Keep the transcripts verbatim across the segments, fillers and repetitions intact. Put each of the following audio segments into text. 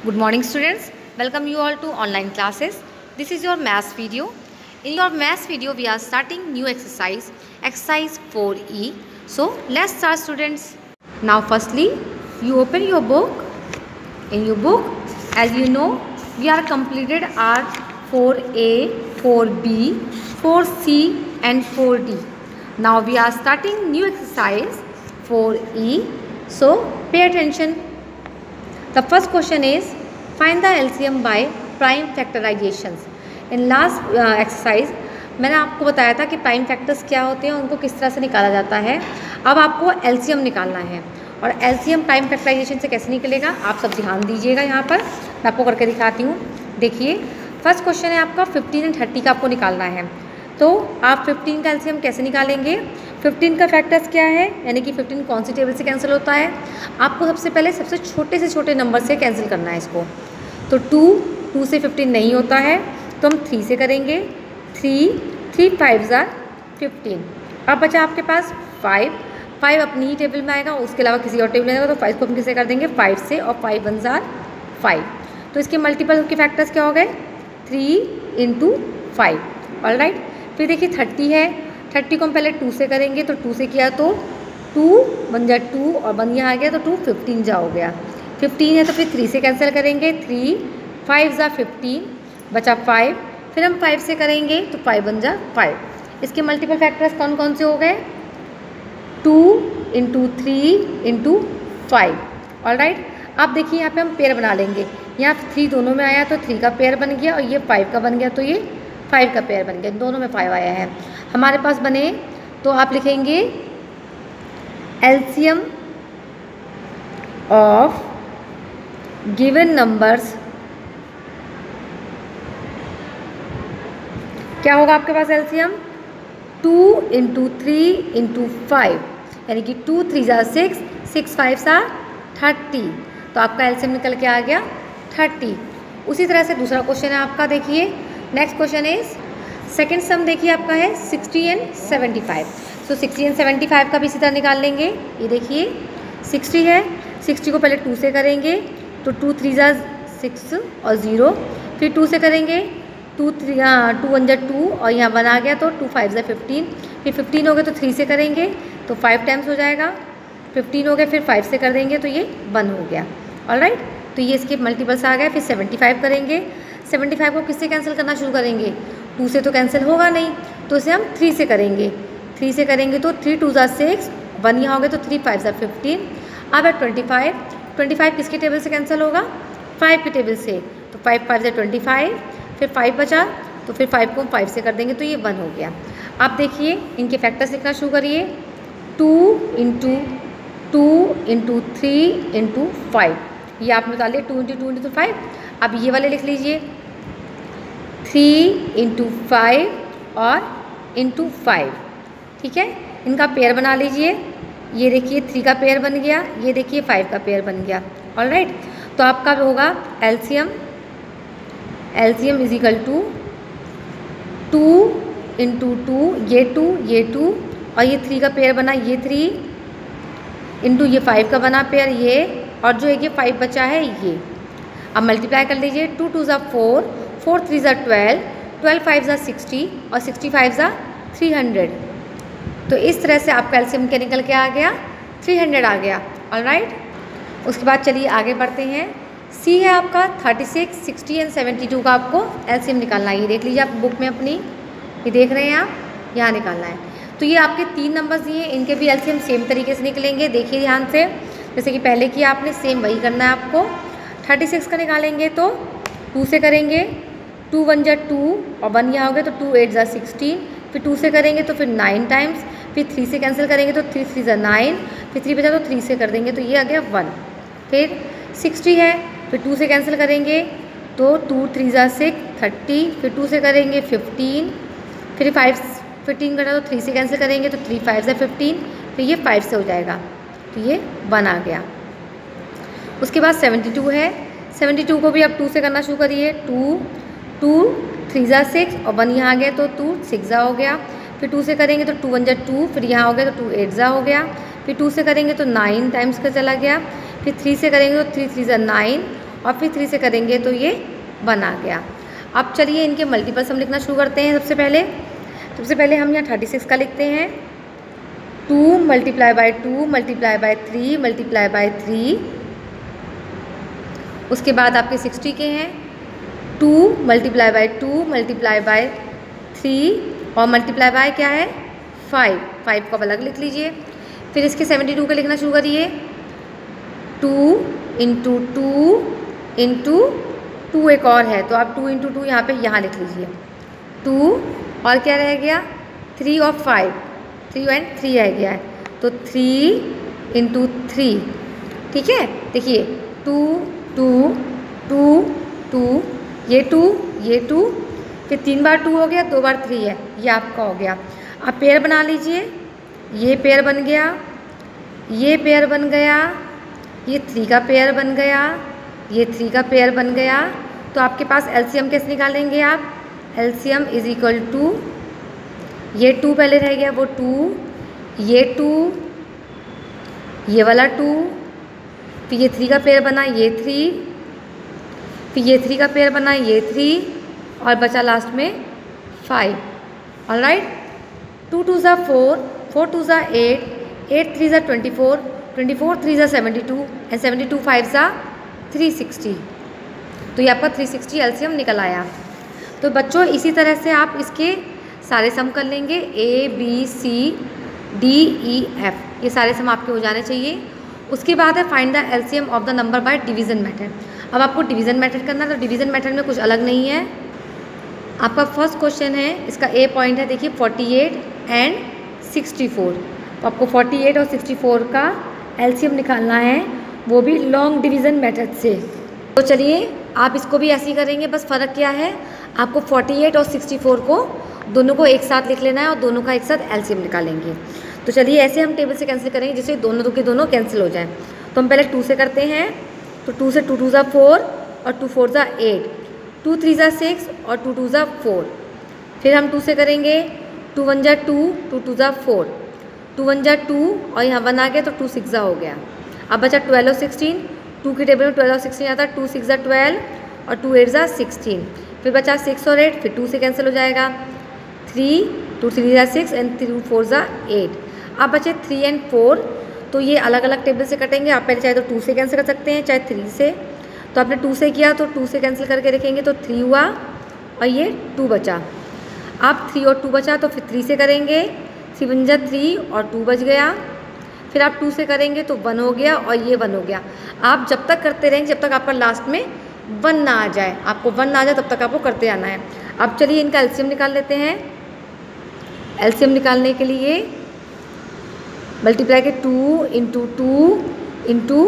Good morning students, welcome you all to online classes. This is your maths video. In your maths video we are starting new exercise, exercise four E. So let's start students. Now firstly you open your book. In your book, as you know, we are completed our four A, four B, four C and four D. Now we are starting new exercise four E. So pay attention. The first question is find the L C M by prime factorizations. In last uh, exercise मैंने आपको बताया था कि prime factors क्या होते हैं, उनको किस तरह से निकाला जाता है. अब आपको एल सी एम निकालना है और L C M prime factorisation से कैसे निकलेगा आप सब ध्यान दीजिएगा. यहाँ पर मैं आपको करके दिखाती हूँ. देखिए फर्स्ट क्वेश्चन है आपका फिफ्टीन एंड थर्टी का आपको निकालना है. तो आप फिफ्टीन का एल सी एम कैसे निकालेंगे. फिफ्टीन का फैक्टर्स क्या है, यानी कि फिफ्टीन कौन सी टेबल से कैंसिल होता है. आपको सबसे पहले सबसे छोटे से छोटे नंबर से कैंसिल करना है इसको. तो टू टू से फिफ्टीन नहीं होता है तो हम थ्री से करेंगे. थ्री थ्री फाइव ज़ार फिफ्टीन. अब बचा आपके पास फाइव. फाइव अपनी ही टेबल में आएगा, उसके अलावा किसी और टेबल में आएगा. तो फाइव को हम किसे कर देंगे फाइव से, और फाइव वन ज़ार फाइव. तो इसके मल्टीपल के फैक्टर्स क्या हो गए three into five. All right. फिर देखिए थर्टी है. थर्टी को हम पहले टू से करेंगे. तो टू से किया तो टू वन जा टू और वन यहाँ आ गया तो टू फिफ्टीन जा हो गया. फिफ्टीन है तो फिर थ्री से कैंसिल करेंगे. थ्री फाइव ज़ा फिफ्टीन बचा फाइव. फिर हम फाइव से करेंगे तो फाइव वन जा फाइव. इसके मल्टीपल फैक्टर्स कौन कौन से हो गए two into three into five. All right. अब देखिए यहाँ पे हम पेयर बना लेंगे. यहाँ थ्री दोनों में आया तो थ्री का पेयर बन गया और ये फाइव का बन गया तो ये फाइव का पेयर बन गया. दोनों में फाइव आया है हमारे पास बने. तो आप लिखेंगे एलसीएम ऑफ गिवन नंबर्स. क्या होगा आपके पास LCM two into three into five, यानी कि टू थ्री ज़ा सिक्स, सिक्स फाइव ज़ा थर्टी. तो आपका एलसीएम निकल के आ गया थर्टी. उसी तरह से दूसरा क्वेश्चन है आपका. देखिए next question is second sum. देखिए आपका है sixty and seventy five. So sixty and seventy five का भी इसी तरह निकाल लेंगे. ये देखिए सिक्सटी है. सिक्सटी को पहले टू से करेंगे तो टू थ्री ज़ा सिक्स और ज़ीरो. फिर टू से करेंगे टू थ्री टू वन जा टू और यहाँ वन आ गया तो टू फाइव ज़ा फिफ्टीन. फिर फिफ्टीन हो गया तो थ्री से करेंगे तो फाइव टाइम्स हो जाएगा. फिफ्टीन हो गया फिर फाइव से कर देंगे तो ये वन हो गया. All right. तो ये इसके मल्टीपल्स आ गए. फिर सेवेंटी फाइव करेंगे. सेवेंटी फाइव को किससे कैंसिल करना शुरू करेंगे. टू से तो कैंसिल होगा नहीं तो इसे हम थ्री से करेंगे. थ्री से करेंगे तो थ्री टू ज़ा सिक्स, वन यहाँ हो गया तो थ्री फाइव ज़ा फिफ्टीन. अब है ट्वेंटी फाइव. ट्वेंटी फाइव किसके टेबल से कैंसिल होगा फाइव के टेबल से. तो फाइव फाइव ज़ा ट्वेंटी फाइव. फिर फाइव बचा तो फिर फाइव को फाइव से कर देंगे तो ये वन हो गया. आप देखिए इनके फैक्टर्स लिखना शुरू करिए. Two into two into three into five. ये आपने बता लिया two into two into five. अब ये वाले लिख लीजिए थ्री इंटू फाइव और इंटू फाइव. ठीक है. इनका पेयर बना लीजिए. ये देखिए थ्री का पेयर बन गया, ये देखिए फाइव का पेयर बन गया. All right. तो आपका होगा LCM LCM is equal to two into two, ये टू ये टू और ये थ्री का पेयर बना ये थ्री इंटू ये फाइव का बना पेयर ये, और जो है ये फाइव बचा है ये. अब मल्टीप्लाई कर लीजिए. टू टू ज़ा फोर, फोर थ्री ज़ा ट्वेल्व, ट्वेल्व फाइव ज़ा सिक्सटी और सिक्सटी फाइव ज़ा थ्री हंड्रेड. तो इस तरह से आपका एलसीएम क्या निकल के आ गया थ्री हंड्रेड आ गया. All right. उसके बाद चलिए आगे बढ़ते हैं. सी है आपका thirty six, sixty and seventy two का आपको एलसीएम निकालना है. ये देख लीजिए आप बुक में अपनी, ये देख रहे हैं आप, यहाँ निकालना है. तो ये आपके तीन नंबर्स दिए हैं, इनके भी एलसीएम सेम तरीके से निकलेंगे. देखिए ध्यान से, जैसे कि पहले किया आपने सेम वही करना है आपको. थर्टी सिक्स का निकालेंगे तो टू से करेंगे. टू वन जा टू और वन यहाँ हो गया तो टू एट ज़ा सिक्सटीन. फिर टू से करेंगे तो फिर नाइन टाइम्स. फिर थ्री से कैंसिल करेंगे तो थ्री थ्री ज़ा नाइन. फिर थ्री बचा तो थ्री से कर देंगे तो ये आ गया वन. फिर सिक्सटी है. फिर टू से कैंसिल करेंगे तो टू थ्री ज़ा सिक्स थर्टी. फिर टू से करेंगे फिफ्टीन. फिर फाइव फिफ्टीन करना तो थ्री से कैंसिल करेंगे तो थ्री फाइव ज़ा फिफ्टीन. फिर ये फाइव से हो जाएगा तो ये वन आ गया. उसके बाद सेवेंटी टू है. सेवेंटी टू को भी आप टू से करना शुरू करिए. टू टू थ्री ज़ा सिक्स और वन यहाँ आ गया तो टू सिक्स ज़ा हो गया. फिर टू से करेंगे तो टू वन जा टू, फिर यहाँ हो गया तो टू एट ज़ा हो गया. फिर टू से करेंगे तो नाइन टाइम्स का चला गया. फिर थ्री से करेंगे तो थ्री थ्री ज़ा नाइन और फिर थ्री से करेंगे तो ये वन आ गया। अब चलिए इनके मल्टीपल्स हम लिखना शुरू करते हैं। सबसे पहले सबसे पहले हम यहाँ थर्टी सिक्स का लिखते हैं, two multiply by two multiply by three multiply by three. उसके बाद आपके सिक्सटी के हैं, two multiply by two multiply by three और मल्टीप्लाई बाय क्या है फाइव, फाइव को अलग लिख लीजिए। फिर इसके सेवेंटी टू के लिखना शुरू करिए, two into two into two एक और है तो आप टू इंटू टू यहाँ पर यहाँ लिख लीजिए, टू और क्या रह गया थ्री और फाइव, थ्री एंड थ्री रह गया है तो थ्री इंटू थ्री। ठीक है, देखिए टू टू टू टू, ये टू ये टू, फिर तीन बार टू हो गया, दो बार थ्री है, ये आपका हो गया। अब पेयर बना लीजिए, ये पेयर बन गया, ये पेयर बन गया, ये थ्री का पेयर बन गया, ये थ्री का पेयर बन गया। तो आपके पास एलसीएम कैसे निकालेंगे आप, एलसीएम इज इक्वल टू, ये टू पहले रह गया वो टू, ये टू, ये वाला टू, फिर ये थ्री का पेयर बना ये थ्री, फिर ये थ्री का पेयर बना ये थ्री और बचा लास्ट में फाइव। ऑलराइट, टू टू ज़ा फोर, फोर टू ज़ा एट, एट थ्री ज़ा twenty four, twenty four three ज़ा seventy two and seventy two five ज़ा थ्री सिक्सटी। तो ये आपका थ्री सिक्सटी एलसीएम निकल आया। तो बच्चों इसी तरह से आप इसके सारे सम कर लेंगे, A B C D E F, ये सारे सम आपके हो जाने चाहिए। उसके बाद है find the LCM of the number by division method. अब आपको डिवीज़न मेथड करना है, तो डिवीज़न मेथड में कुछ अलग नहीं है। आपका फर्स्ट क्वेश्चन है, इसका ए पॉइंट है देखिए forty eight and sixty four. तो आपको फोर्टी एट और सिक्सटी फोर का एलसीएम निकालना है, वो भी लॉन्ग डिवीज़न मेथड से। तो चलिए आप इसको भी ऐसे ही करेंगे, बस फ़र्क क्या है, आपको फोर्टी एट और सिक्सटी फोर को दोनों को एक साथ लिख लेना है और दोनों का एक साथ एलसीएम निकालेंगे। तो चलिए ऐसे हम टेबल से कैंसिल करेंगे जिससे दोनों दो के दोनों कैंसिल हो जाएं। तो हम पहले टू से करते हैं, तो टू से टू टू ज़ा फोर और टू फोर ज़ा एट, टू थ्री ज़ा सिक्स और टू टू ज़ा फोर। फिर हम टू से करेंगे, टू वन ज़ा टू, टू टू ज़ा फोर, टू वन ज़ा टू और यहाँ वन आ गया तो टू सिक्स ज़ा हो गया। अब बचा ट्वेल्व और सिक्सटीन, टू की टेबल में ट्वेल्व और सिक्सटीन आता है, टू सिक्स ज़ा ट्वेल्व और टू एट ज़ा सिक्सटीन। फिर बचा सिक्स और एट, फिर टू से कैंसिल हो जाएगा, थ्री, टू थ्री ज़ा सिक्स एंड थ्री फोर ज़ा एट। अब बचे थ्री एंड फोर, तो ये अलग अलग टेबल से कटेंगे। आप पहले चाहे तो टू से कैंसिल कर सकते हैं चाहे थ्री से। तो आपने टू से किया तो टू से कैंसिल करके रखेंगे तो थ्री हुआ और ये टू बचा। आप थ्री और टू बचा तो फिर थ्री से करेंगे, थ्री वन जा थ्री और टू बच गया। फिर आप टू से करेंगे तो वन हो गया और ये वन हो गया। आप जब तक करते रहेंगे जब तक आपका लास्ट में वन ना आ जाए, आपको वन ना आ जाए तब तक आपको करते आना है। अब चलिए इनका एलसीएम निकाल लेते हैं। एलसीएम निकालने के लिए मल्टीप्लाई के two into two into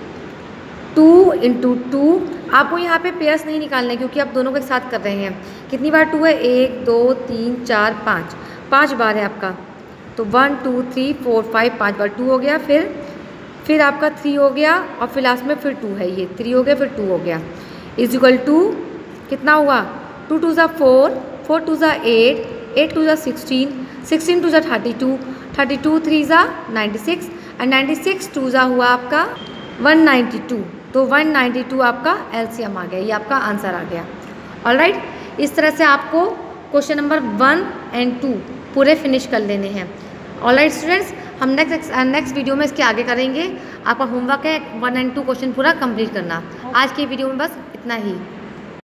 two into two. आपको यहाँ पे पेयर्स नहीं निकालने क्योंकि आप दोनों को एक साथ कर रहे हैं। कितनी बार टू है, एक दो तीन चार पाँच, पाँच बार है आपका। तो one two three four five, पाँच बार टू हो गया। फिर फिर आपका थ्री हो गया और फिर लास्ट में फिर टू है, ये थ्री हो गया फिर टू हो गया। इज इक्वल टू कितना हुआ, टू टू ज़ा फोर, फोर टू ज़ा एट, एट टू ज़ा सिक्सटीन, सिक्सटीन टू ज़ा thirty two, thirty two three ज़ा ninety six and ninety six two ज़ा हुआ आपका वन नाइन्टी टू। तो वन नाइन्टी टू आपका एलसीएम आ गया, ये आपका आंसर आ गया। ऑलराइट, इस तरह से आपको question number one and two पूरे फिनिश कर लेने हैं। ऑलराइट स्टूडेंट्स, हम नेक्स्ट नेक्स्ट वीडियो में इसके आगे करेंगे। आपका होमवर्क है वन एंड टू क्वेश्चन पूरा कंप्लीट करना। आज की वीडियो में बस इतना ही।